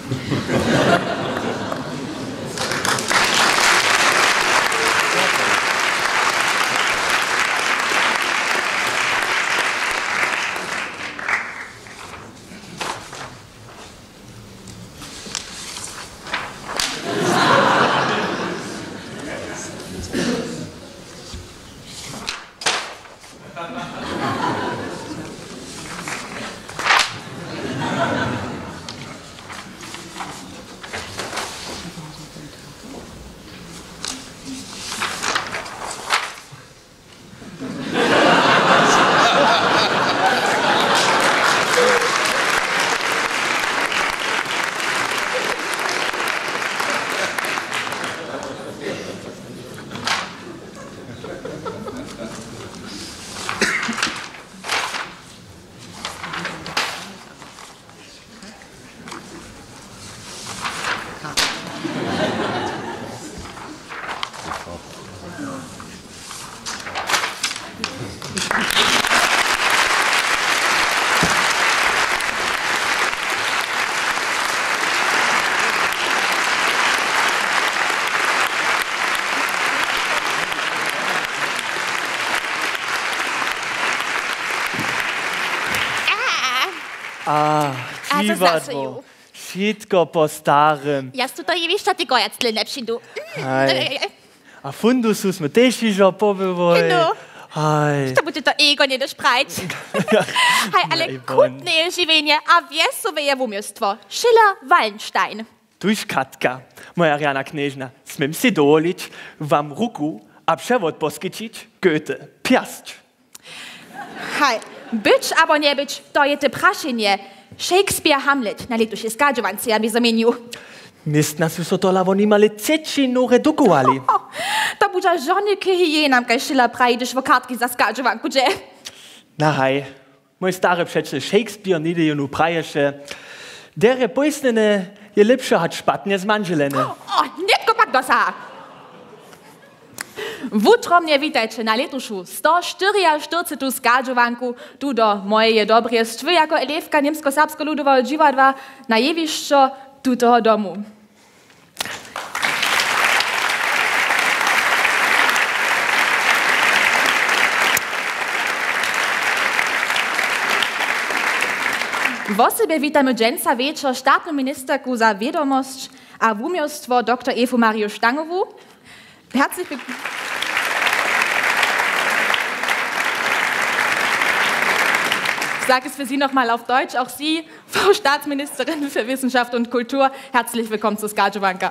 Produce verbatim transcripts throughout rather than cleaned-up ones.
A, divadlo, všetko po starém. Ja tu to i víš, čo ty kojacli nepřijdu. A fundusu sme tež ižo pobivali. No. Aj. To bude to ego nie došprajt. Hej, ale kutne živenje, a vjesové je vumjestvo. Schiller, Wallenstein. Tuž Katka, moja rjana knežna, smem si dovolić vam ruku a převod poskyčić Goethe, Piast. Hej, byč abo nie byč, to je te prašenje. Shakespeare, Hamlet, na letuše skađovance, ja bi zamenju. Mist nas so to lavo nimali cečinu redukovali. To bude žony hyjenam, kaj Schiller prajdeš v kartki za skađovanku, že? Na haj, moj stary přeče Shakespeare nide jenu praješe. Dere pojsnene je lepše hat špatne z manželene. O, netko pak dosa. Vutrom nie witajcie na letuszu sto czterdziestu skađovanku tu do moje dobre stwy jako elewka niemsko-serbsko-ludowego dziwadła na jewiszczo tu toho domu. W osobie witamy dżęca wieczor štátnu ministerku za wiedomosť a wumiostwo doktor Ewu Mariu Stangowu. Herzlich willkommen. Ich sage es für Sie nochmal auf Deutsch. Auch Sie, Frau Staatsministerin für Wissenschaft und Kultur, herzlich willkommen zu Skađovanka.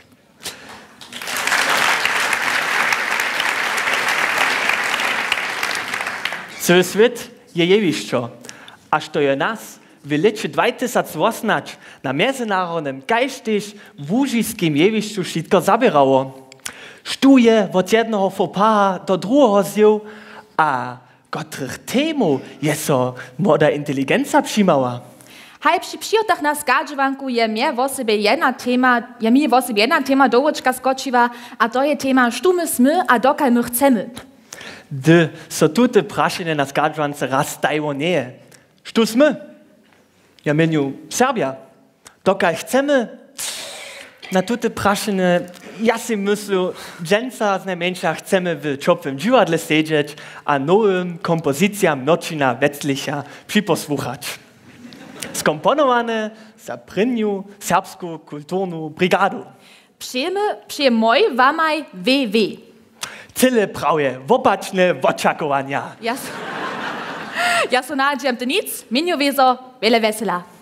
Cel svet je jeviščo, a što je nas v leče dwa tysiące osmnasty na mezinárodnom kajštiž vúžijskim jevišču všetko zabirało. Štuje od jedného fopa do druhého zjev a kotrych temu je so młoda inteligencja přimała. Hej, przy przyjotach na skađovanku je mnie w osobie jedna tema, je mi w osobie jedna tema dołoczka skočiła, a to je tema štu my sme a dokaj my chcemy. Gdy so tute prašenie na skađovance raz dajo nie. Štu sme? Ja meniu Serbia. Dokaj chcemy? Na tute prašenie ja si myślę, dżęca z najmniejsza chcemy w czopwym dziwadle siedzieć, a nowym kompozycjam Myrčina Wetzlicha przyposłuchać. Skomponowane za prynju serbską kulturną brigadu. Przyjemy, przyjemoj wamaj W W. Tyle prawie, wopaczne oczekiwania. Ja, ja so nadziam to nic, minio wezo, wiele wesela.